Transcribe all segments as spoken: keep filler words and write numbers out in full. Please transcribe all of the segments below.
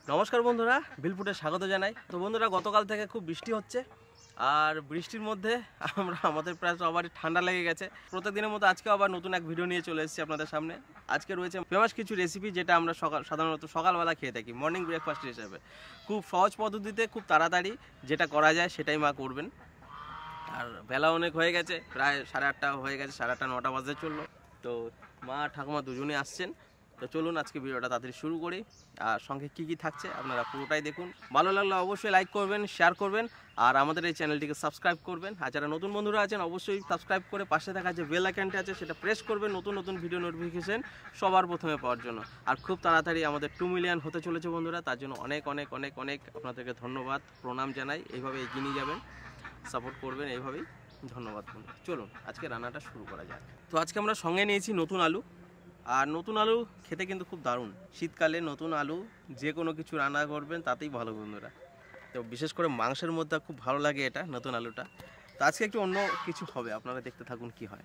নমস্কার বন্ধুরা, ভিলফুডে স্বাগত জানাই। তো বন্ধুরা, গতকাল থেকে খুব বৃষ্টি হচ্ছে, আর বৃষ্টির মধ্যে আমরা আমাদের প্রায় সবারই ঠান্ডা লেগে গেছে। প্রত্যেকদিনের মতো আজকে আবার নতুন এক ভিডিও নিয়ে চলে এসেছি আপনাদের সামনে। আজকে রয়েছে ফেমাস কিছু রেসিপি, যেটা আমরা সকাল সাধারণত সকালবেলা খেয়ে থাকি মর্নিং ব্রেকফাস্ট হিসেবে। খুব সহজ পদ্ধতিতে, খুব তাড়াতাড়ি যেটা করা যায় সেটাই মা করবেন। আর বেলা অনেক হয়ে গেছে, প্রায় সাড়ে আটটা হয়ে গেছে, সাড়ে আটটা নটা বাজে চললো। তো মা ঠাকুমা দুজনে আসছেন। তো চলুন আজকে ভিডিওটা তাড়াতাড়ি শুরু করি। আর সঙ্গে কী কী থাকছে আপনারা পুরোটাই দেখুন। ভালো লাগলে অবশ্যই লাইক করবেন, শেয়ার করবেন, আর আমাদের এই চ্যানেলটিকে সাবস্ক্রাইব করবেন। আর যারা নতুন বন্ধুরা আছেন অবশ্যই সাবস্ক্রাইব করে পাশে থাকা যে বেল আইকনটা আছে সেটা প্রেস করবেন, নতুন নতুন ভিডিও নোটিফিকেশন সবার প্রথমে পাওয়ার জন্য। আর খুব তাড়াতাড়ি আমাদের টু মিলিয়ন হতে চলেছে বন্ধুরা, তার জন্য অনেক অনেক অনেক অনেক আপনাদেরকে ধন্যবাদ, প্রণাম জানাই। এইভাবে এগিয়ে নিয়ে যাবেন, সাপোর্ট করবেন এইভাবেই। ধন্যবাদ বন্ধুরা। চলুন আজকে রান্নাটা শুরু করা যাক। তো আজকে আমরা সঙ্গে নিয়েছি নতুন আলু। আর নতুন আলু খেতে কিন্তু খুব দারুণ। শীতকালে নতুন আলু যে কোনো কিছু রান্না করবেন তাতেই ভালো বন্ধুরা। তো বিশেষ করে মাংসের মধ্যে খুব ভালো লাগে এটা নতুন আলুটা। তো আজকে একটু অন্য কিছু হবে, আপনারা দেখতে থাকুন কি হয়।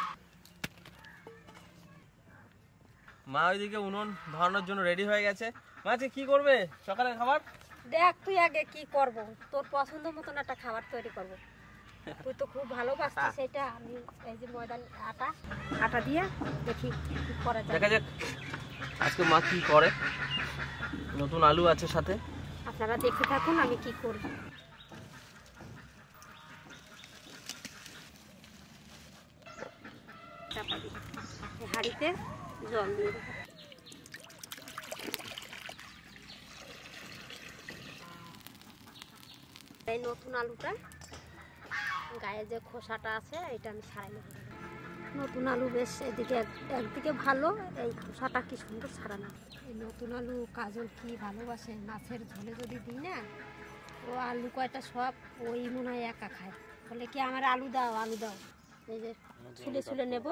মা ওইদিকে উনুন ধরানোর জন্য রেডি হয়ে গেছে। মা আজকে কি করবে সকালের খাবার? দেখ তুই আগে কি করব, তোর পছন্দ মতন একটা খাবার তৈরি করব। তুই তো খুব ভালোবাসিস সেটা। আমি এই যে ময়দান আটা আটা দিয়ে দেখি কি করা যায়, দেখা যাক আজকে মা কি করে। নতুন আলু আছে সাথে, আপনারা দেখতে থাকুন আমি কি করি। চাপা দিই, হাঁড়িতে জল দিয়ে দেবো। এই নতুন আলুটা গায়ে যে খোসাটা আছে এটা আমি ছাড়াই নেব। নতুন আলু বেশ এদিকে একদিকে ভালো, এই খোসাটা কি সুন্দর ছাড়ানো। এই নতুন আলু কাজল কি ভালোবাসে, মাছের ঝোলে যদি দিই না, ও আলু কয়টা সব ওই মনে হয় একা খায়। বলে কি আমার আলু দাও আলু দাও। এই যে ছুলে ছুলে নেব।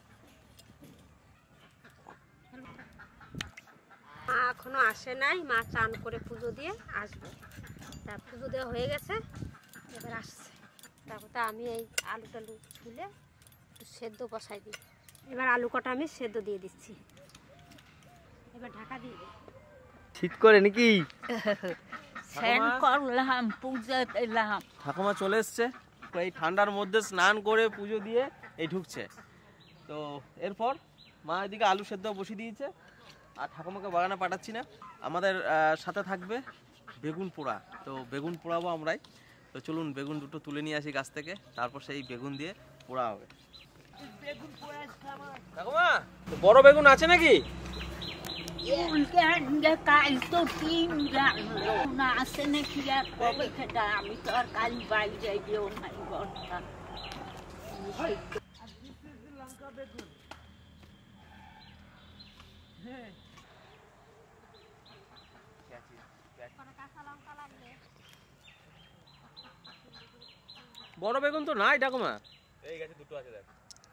মা এখনো আসে নাই, মা চান করে পুজো দিয়ে আসবে। তা পুজো দেওয়া হয়ে গেছে, এবার আসছে। তারপর তা আমি এই আলু টালু ছুলে একটু সেদ্ধ বসাই দিই। এবার আলু কটা আমি সেদ্ধ দিয়ে দিচ্ছি। এবার ঢাকা দিয়ে দিই। শীত করে নাকি? ঠাকুমা চলে এসছে, এই ঠান্ডার মধ্যে স্নান করে পুজো দিয়ে এই ঢুকছে। তো এরপর মা এদিকে আলু সেদ্ধ বসিয়ে দিয়েছে, আর ঠাকুমাকে বাগানে পাঠাচ্ছি না, আমাদের সাথে থাকবে বেগুন পোড়া। তো বেগুন পোড়াবো আমরাই। তো চলুন বেগুন দুটো তুলে নিয়ে আসি গাছ থেকে, তারপর সেই বেগুন দিয়ে পোড়া হবে। ঠাকুমা বড় বেগুন আছে নাকি? আমি তো আর কাল বাড়ি যাই বড় বেগুন তো নাই ঠাকুমা, এই গাছে দুটো আছে দেখ।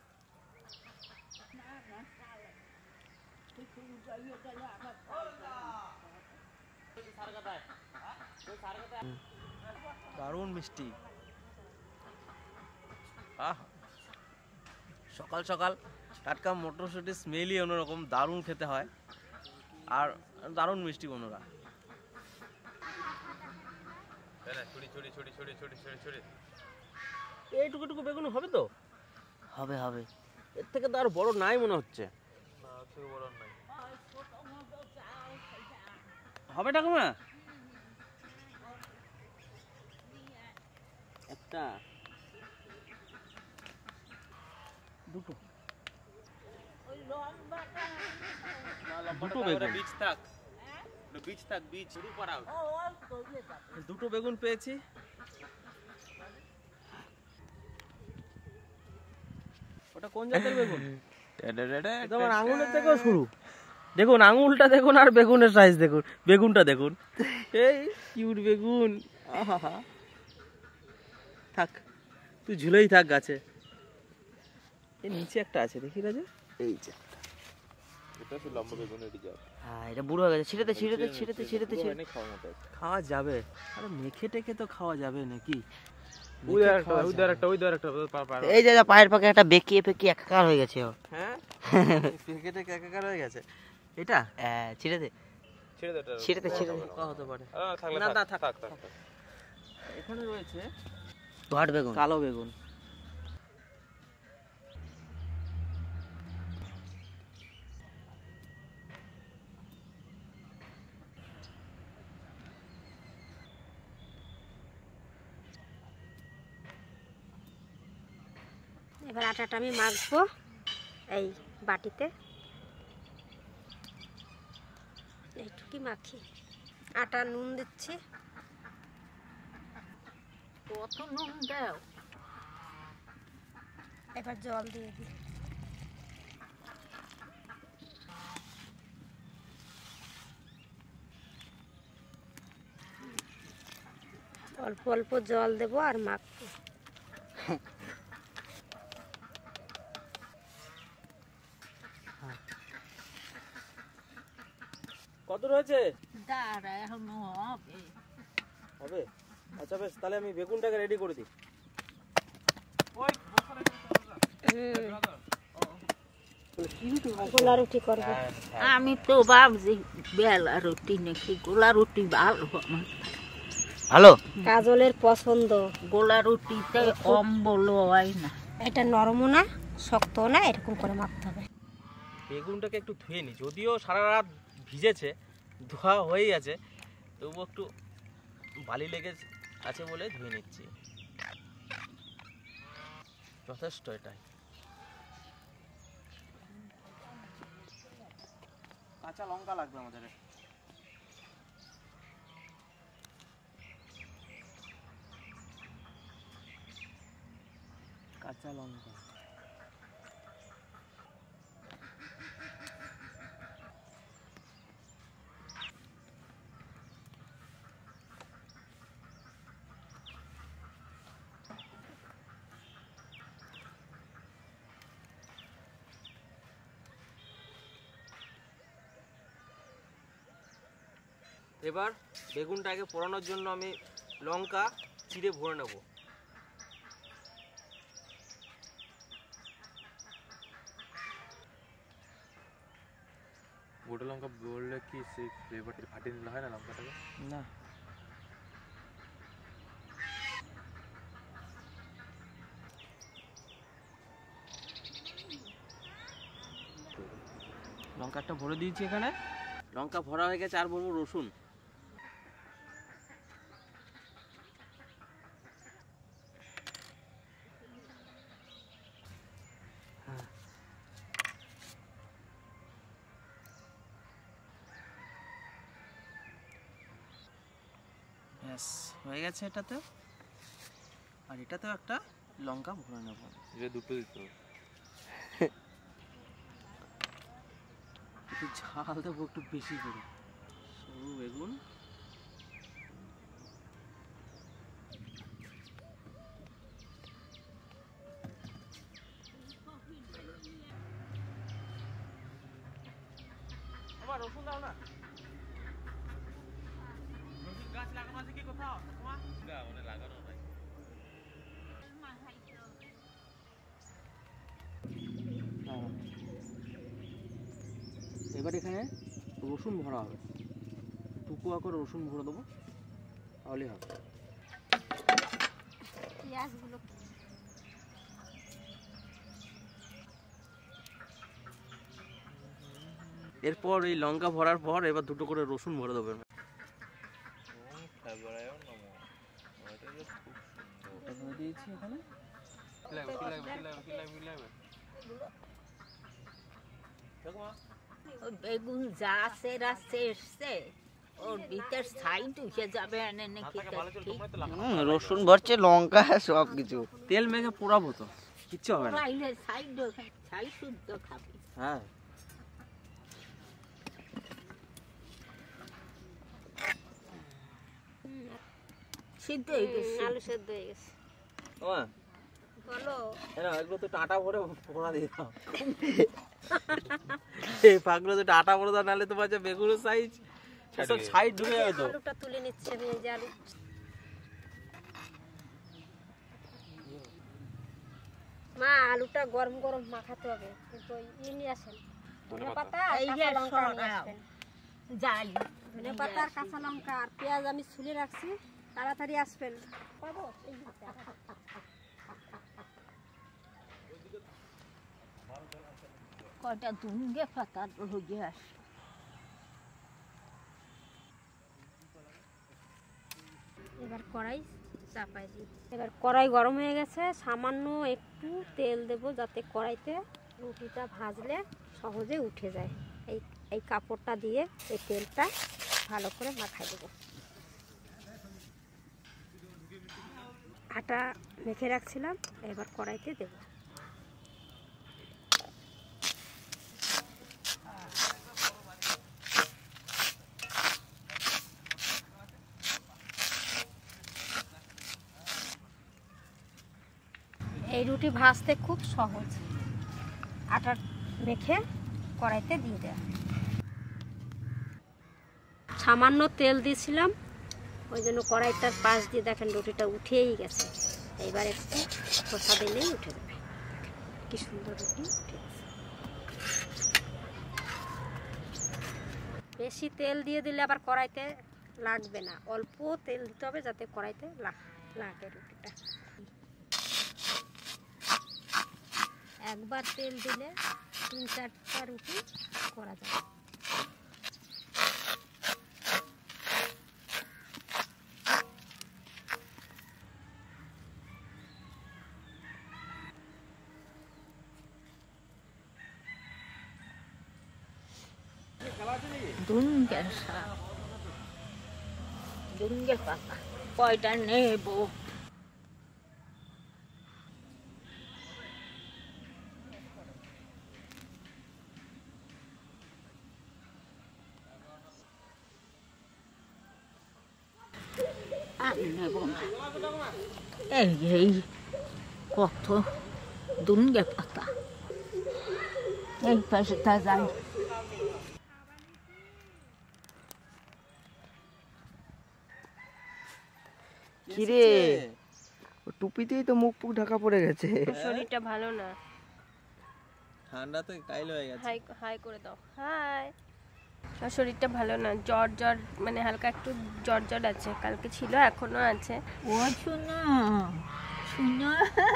দারুণ মিষ্টি। আহ সকাল সকাল টাটকা মটরশুঁটির স্মেলই অন্যরকম, দারুণ খেতে হয় আর দারুণ মিষ্টি বন্ধুরা। এইটুকু টুকু বেগুন হবে তো? হবে হবে, এর থেকে তো আর বড় নাই মনে হচ্ছে। হবে ঠাকুমা? একটা দুটো দুটো বেগুন, বীজ থাক বীজ থাক বীজ দুটো বেগুন পেয়েছি। ওটা কোন জাতের বেগুন? তোমার আঙুলের থেকেও শুরু। দেখুন আঙুলটা দেখুন, আর বেগুনের সাইজ দেখুন, বেগুনটা দেখুন, এই কিউট বেগুন। আহা থাক, তুই ঝুলেই থাক গাছে। এই নিচে একটা আছে দেখি রাজা, এই যে এটা তো লম্বা বেগুন। হ্যাঁ এটা বুড়ো হয়ে গেছে, ছিঁড়েতে ছিঁড়েতে ছিঁড়েতে ছিঁড়েতে ছিঁড়ে খাওয়া যাবে। আরে মেখে টেখে তো খাওয়া যাবে নাকি? এই যে পায়ের পাকে একটা বেঁকিয়ে ফেঁকিয়ে একাকার হয়ে গেছে। হ্যাঁ বেঁকে টেকে একাকার হয়ে গেছে। এটা ছিঁড়ে দে। ছেড়ে দে এটা ছেড়ে দে ছেড়ে দে পোকা হতে পারে। আহ, থাকলে না, থাক না, থাক, থাক থাক থাক। এখানে রয়েছে ভাট বেগুন কালো বেগুন। এবার আটাটা আমি মাখবো এই বাটিতে, এইটুকুই মাখি। আটা নুন দিচ্ছি, কত নুন দাও? এবার জল দিয়ে দিই। অল্প অল্প জল দেবো আর মাখবো। কত রয়েছে? দাঁড়া, এখনো হবে। হবে? আচ্ছা বেশ, তাহলে আমি বেগুনটাকে রেডি করে দিই। গোলা রুটি করবো। আমি তো ভাবছি বেলা রুটি নাকি গোলা রুটি ভালো আমার। ভালো কাজলের পছন্দ। গোলা রুটিতে অম্বল হয় না। এটা নরমও না শক্তও না, এরকম করে মাখতে হবে। বেগুনটাকে একটু ধুয়ে নিই, যদিও সারা রাত ভিজেছে, ধোয়া হয়েই আছে, তবুও একটু বালি লেগে আছে বলে ধুয়ে নিচ্ছি। যথেষ্ট এটাই। কাঁচা লঙ্কা লাগবে আমাদের। কাঁচা লঙ্কা এবার বেগুনটাকে পোড়ানোর জন্য আমি লঙ্কা চিড়ে ভরে নেব। গোটা লঙ্কা বললে কি সেই ফ্লেভারটা ফাটিয়ে নিলে হয় না লঙ্কাটাকে? না, লঙ্কাটা ভরে দিয়েছি এখানে। লঙ্কা ভরা হয়ে গেছে, আর বলবো রসুন। ব্যাস হয়ে গেছে এটাতে। আর এটাতেও একটা লঙ্কা ভরে নেব। এটা দুটো দিতে হবে। একটু ঝাল দেবো একটু বেশি করে। সরু বেগুন, আমার রসুন দাও না। রসুন গাছ লাগানো আছে কি কোথাও? না মানে লাগানো নাই। এবার এখানে রসুন ভরা হবে, টুকুয়া করে রসুন ভরে দেবো, তাহলেই হবে। পেঁয়াজগুলো এরপর এই লঙ্কা ভরার পর এবার দুটো করে রসুন ভরে দেবো। দিয়েছি এখানে। ওই বেগুন যা আছে রাস্তে এসছে ওর ভিতর সাইড উঠে যাবে এনে নাকি রসুন ভরছে লঙ্কা সব কিছু তেল মেখে পোড়াবো তো, কিচ্ছু হবে না। সাইড ছাই শুদ্ধ খাবি। হ্যাঁ, সিদ্ধ হয়ে গেছে। আলু সেদ্ধ হয়ে গেছে। ওমা বলো এনা এগুলো তো আটা ভরে পোড়া দিয়ে দাও। এই পাগলো তো আটা ভরে দাও, নাহলে তোমার যে বেগুনের সাইজ সব সাইড ঢুকে যাবে তো। আলুটা তুলে নিচ্ছে আমি, এই যে আলু। মা আলুটা গরম গরম মাখাতে হবে, কিন্তু ই নিয়ে আসেন ধনে পাতা আর এই যে কাঁচা লঙ্কা নিয়ে সরাও। আসবেন। জালি ধনে পাতা আর কাঁচা লঙ্কা আর পেঁয়াজ আমি ছুলে রাখছি, তাড়াতাড়ি আসবেন। পাবো এই হাতে। কয়টা দুঙ্গে পাতা রোগে আস এবার কড়াই চাপাই দিই। এবার কড়াই গরম হয়ে গেছে, সামান্য একটু তেল দেব যাতে কড়াইতে রুটিটা ভাজলে সহজে উঠে যায়। এই এই কাপড়টা দিয়ে এই তেলটা ভালো করে মাখাই দেবো। আটা মেখে রাখছিলাম, এবার কড়াইতে দেব। এই রুটি ভাজতে খুব সহজ, আটা মেখে কড়াইতে দিয়ে দেওয়া। সামান্য তেল দিয়েছিলাম, ওই জন্য কড়াইটার পাশ দিয়ে দেখেন রুটিটা উঠেই গেছে। এইবার একটু খোসা দিলেই উঠে যাবে। কি সুন্দর রুটি উঠে গেছে। বেশি তেল দিয়ে দিলে আবার কড়াইতে লাগবে না, অল্প তেল দিতে হবে যাতে কড়াইতে লাগে রুটিটা। একবার তেল দিলে তিন চারটা রুটি করা যাবে। দুঙ্গের শাক, দুঙ্গের পাতা কয়টা নেব। আর নেব না, এই এই কত দুঙ্গে পাতা। এই পাশে তা যাই। কিরে টুপিতেই তো মুখ ফুক ঢাকা পড়ে গেছে। শরীরটা ভালো না। ঠান্ডাতে কাইল হয়ে গেছে। হাই হাই করে দাও। হাই। আর শরীরটা ভালো না, জ্বর জ্বর মানে হালকা একটু জ্বর জ্বর আছে, কালকে ছিল এখনো আছে। ও শোনো শোনো,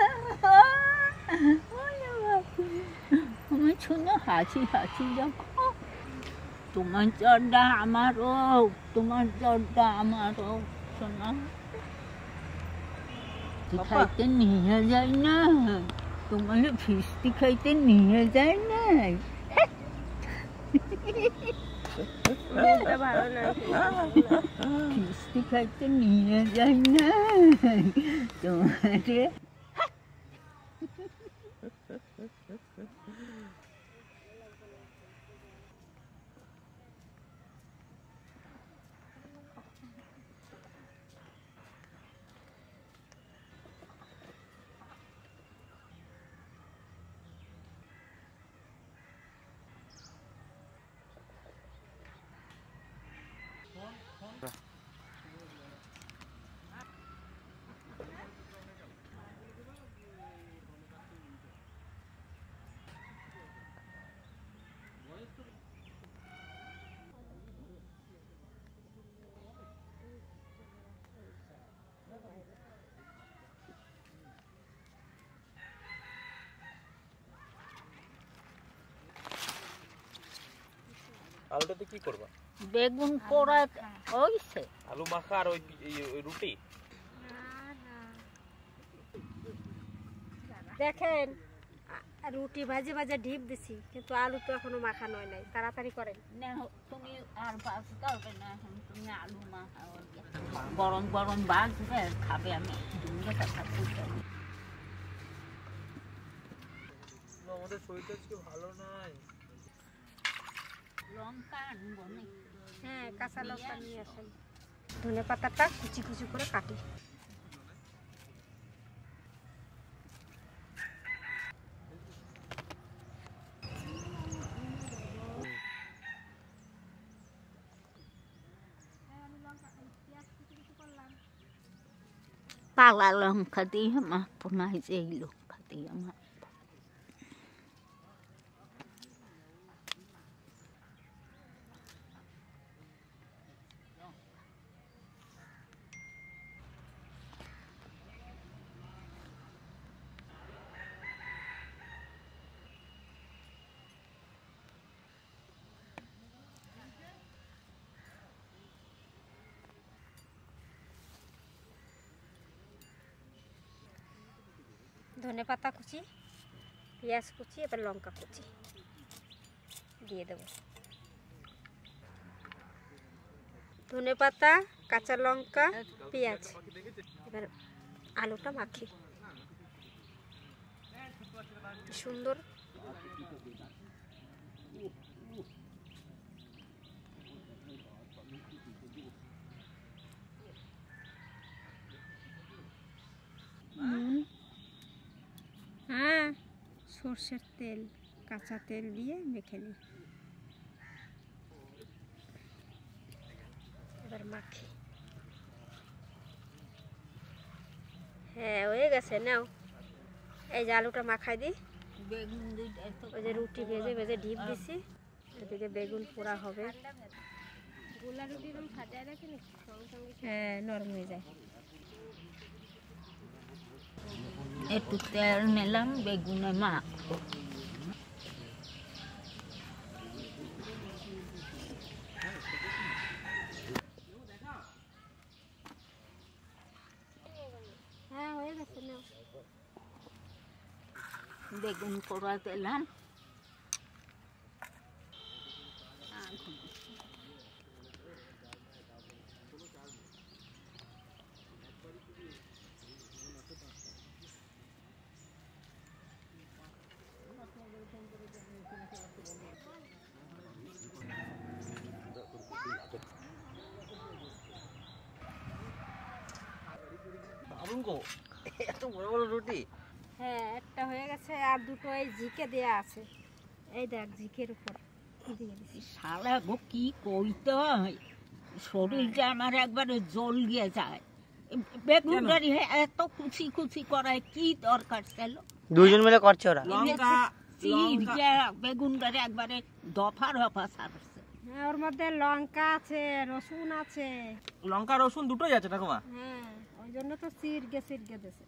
তুমি শোনো হাসি হাসি দেখো। তোমার জ্বরটা আমারও, তোমার জ্বরটা আমারও। শোনো খাইতে নিয়ে যায় না, তোমার ফিস্টি খাইতে নিয়ে যায় না। শরীরটা ভালো না, ফিস্টি খাইতে নিয়ে যায় না তোমারে। আলুটাতে কি করবা? বেগুন পোড়া হইছে। আলু মাখা আর ওই ওই রুটি। দেখেন রুটি ভাজে ভাজে ঢিপ দিছি, কিন্তু আলু তো এখনো মাখানো হয় নাই। তাড়াতাড়ি করেন। না তুমি আর বাঁচতে হবে না, এখন তুমি আলু মাখা গরম গরম বাঁচবে খাবে। আমি দুঙ্গে কথা বলতে আমাদের শরীরটা আজকে ভালো নাই। লঙ্কা আনবো নাকি? হ্যাঁ, কাঁচা লঙ্কা নিয়ে আসেন। ধনে পাতাটা কুচি কুচি করে কাটি। পালা লঙ্কা দিয়ে মাখবো না, যে এই লঙ্কা দিয়ে মাখবো। ধনে পাতা কুচি, পেঁয়াজ কুচি, এবার লঙ্কা কুচি দিয়ে দেবো। ধনে পাতা, কাঁচা লঙ্কা, পেঁয়াজ, এবার আলুটা মাখি। সুন্দর হ্যাঁ, সর্ষের তেল, কাঁচা তেল দিয়ে মেখে নিই। এবার মাখি। হ্যাঁ, হয়ে গেছে। নাও এই যে আলুটা মাখাই দিই। বেগুন দুইটা ওই যে রুটি ভেজে ভেজে ঢিপ দিছি, এদিকে বেগুন পোড়া হবে। গোলা রুটি এরকম সাজায় রাখেন সঙ্গে সঙ্গে হ্যাঁ, নরম হয়ে যায়। একটু তেল নিলাম, বেগুনে মাখবো। হ্যাঁ, হয়ে গেছে। নাও বেগুন পোড়া দিলাম। দারুণ গো, এত বড় বড় রুটি। হ্যাঁ, একটা হয়ে গেছে, আর দুটো এই ঝিকে দেয়া আছে। এই দেখ, ঝিকের উপর দিয়ে দিছি। সারা গো কি কইতে হয়, শরীরটা আমার একবারে জল গিয়ে যায়। বেগুন গাড়ি এত কুচি কুচি করায় কি দরকার ছিল? দুজন মিলে করছে ওরা। লঙ্কা বেগুন গাড়ি একবারে দফা রফা সারছে। হ্যাঁ, ওর মধ্যে লঙ্কা আছে, রসুন আছে। লঙ্কা রসুন দুটোই আছে ঠাকুমা। হ্যাঁ, ওই জন্য তো সিরগে সিরগে দিছে।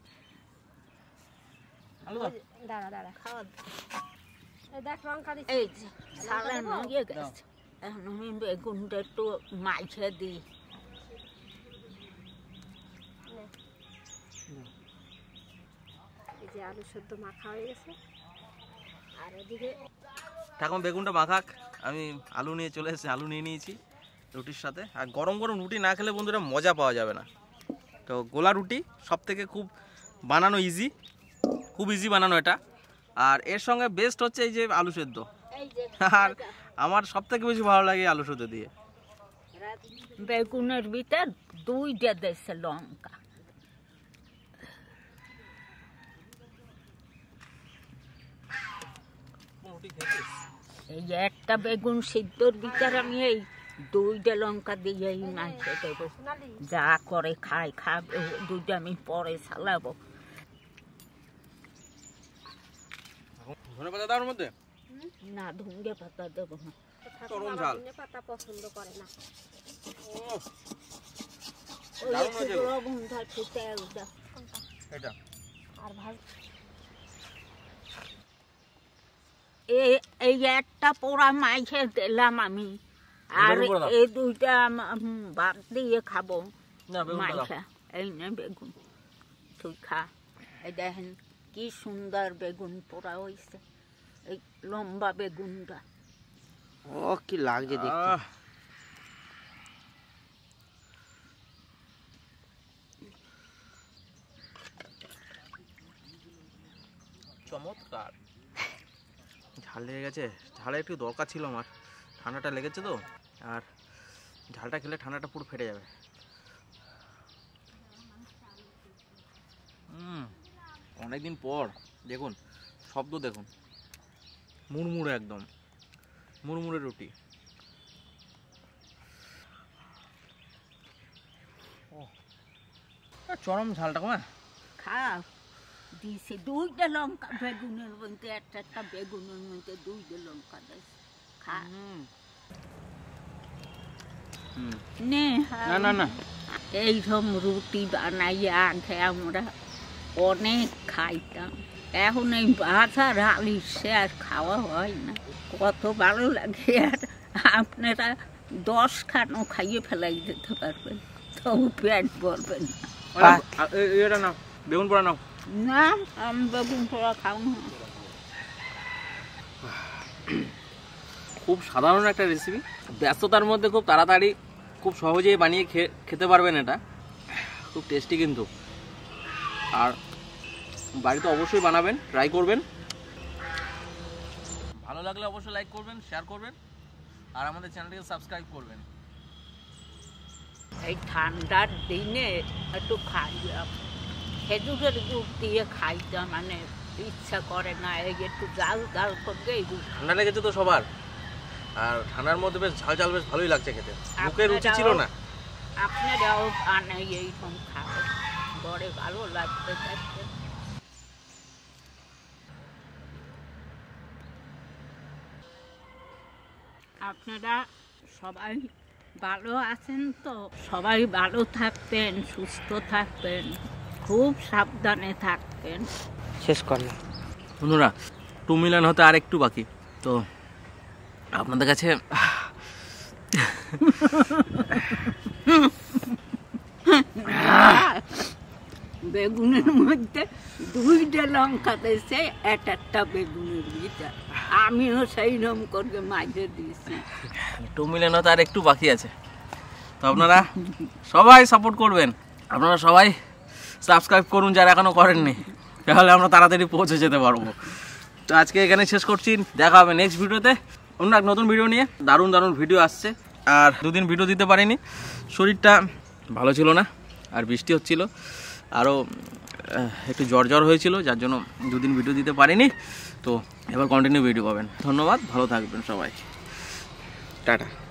আলু দাও। দাঁড়া দাঁড়া, খাওয়া এই দেখ লঙ্কা দিছি। এই যে সারা নয়ে গেছে, এখন আমি বেগুনটা একটু মাইছে দিই। এই যে আলু সেদ্ধ মাখা হয়ে গেছে, আর এদিকে ঠাকুমা বেগুনটা মাখাক, আমি আলু নিয়ে চলে এসেছি, আলু নিয়ে নিয়েছি রুটির সাথে। আর গরম গরম রুটি না খেলে বন্ধুরা মজা পাওয়া যাবে না। তো গোলা রুটি সব থেকে খুব বানানো ইজি, খুব ইজি বানানো এটা। আর এর সঙ্গে বেস্ট হচ্ছে এই যে আলু সেদ্ধ। আর আমার সব থেকে বেশি ভালো লাগে আলু সেদ্ধ দিয়ে। বেগুনের ভিতর দুইটা দেশে লঙ্কা। এই একটা বেগুন সিদ্ধর ভিতর আমি এই দুইটা লঙ্কা দিয়ে মাইছে দেবো। যা করে খাই খাবে, দুইটা আমি পরে চালাবো। ধনে পাতা দেওয়ার মধ্যে না, ধুঙ্গে পাতা দেবো না। চরম ঝাল। ধনে পাতা পছন্দ করে না। ওহ, ওই দারুণ একটু হয়েছে গো। লবণ দাও, একটু তেল দাও। এটা আর ভাজ এ- এই একটা পোড়া মাইছে দিলাম আমি, আর বেগুন পোড়া দাও। এই দুইটা আম- উম, বাদ দিয়ে খাবো। না বেগুন দাও। মাইছা এই নে বেগুন, তুই খা। এই দেখেন কি সুন্দর বেগুন পোড়া হয়েছে, এই লম্বা বেগুনটা। ও কি লাগছে দেখতে। আহ, চমৎকার। ঝাল লেগে গেছে, ঝালের একটু দরকার ছিল আমার, ঠান্ডাটা লেগেছে তো। আর ঝালটা খেলে ঠান্ডাটা পুরো ফেটে যাবে। হুম, অনেকদিন পর দেখুন শব্দ দেখুন, মুড়মুড়ে একদম মুড়মুড়ে রুটি। ও চরম ঝালটা কমা। খা, দিছে দুইটা লঙ্কা বেগুনের মধ্যে, একটা একটা বেগুনের মধ্যে দুইটা লঙ্কা দিছে। খা হুম নে। না না না, এইরকম রুটি বানাইয়া আগে আমরা অনেক খাইতাম, এখন এই বাজার আলিশে আর খাওয়া হয় না। কত ভালো লাগে, আর আপনারা দশ খানো খাইয়ে ফেলাই দিতে পারবেন, তবু পেট ভরবেন না। এটা নাও, বেগুন পোড়া নাও। না আমি বেগুন পোড়া খাও না। খুব সাধারণ একটা রেসিপি, ব্যস্ততার মধ্যে খুব তাড়াতাড়ি খুব সহজেই বানিয়ে খেতে পারবেন। এটা খুব টেস্টি কিন্তু, আর বাড়িতে অবশ্যই বানাবেন, ট্রাই করবেন। ভালো লাগলে অবশ্যই লাইক করবেন, শেয়ার করবেন, আর আমাদের চ্যানেলটিকে সাবস্ক্রাইব করবেন। এই ঠান্ডার দিনে একটু খাইলাম, খেজুরের গুড় দিয়ে খাইতে মানে ইচ্ছা করে না, এই একটু জাল জাল করবে। ঠান্ডা লেগেছে তো সবার, আর ঠান্ডার মধ্যে বেশ ঝাল ঝাল বেশ ভালোই লাগছে খেতে, মুখে রুচি ছিল না। আপনারাও আনে এইরকম খাবে, বড়ে ভালো লাগতে থাকবে। আপনারা সবাই ভালো আছেন তো? সবাই ভালো থাকবেন, সুস্থ থাকবেন, খুব সাবধানে থাকবেন। শেষ করলাম বন্ধুরা, টু মিলিয়ন হতে আর একটু বাকি, তো আপনাদের কাছে বেগুনের মধ্যে দুইটা লঙ্কা দিয়েছে, এক একটা বেগুনের ভিতর, আমিও সেই রকম করে মাঝে দিয়েছি। টু মিলিয়ন হতে আর একটু বাকি আছে, তো আপনারা সবাই সাপোর্ট করবেন, আপনারা সবাই সাবস্ক্রাইব করুন যারা এখনো করেননি, তাহলে আমরা তাড়াতাড়ি পৌঁছে যেতে পারবো। তো আজকে এখানে শেষ করছি, দেখা হবে নেক্সট ভিডিওতে অন্য এক নতুন ভিডিও নিয়ে। দারুণ দারুণ ভিডিও আসছে, আর দুদিন ভিডিও দিতে পারিনি, শরীরটা ভালো ছিল না, আর বৃষ্টি হচ্ছিল, আরও একটু জ্বর জ্বর হয়েছিল, যার জন্য দুদিন ভিডিও দিতে পারিনি। তো এবার কন্টিনিউ ভিডিও পাবেন। ধন্যবাদ, ভালো থাকবেন সবাই, টাটা।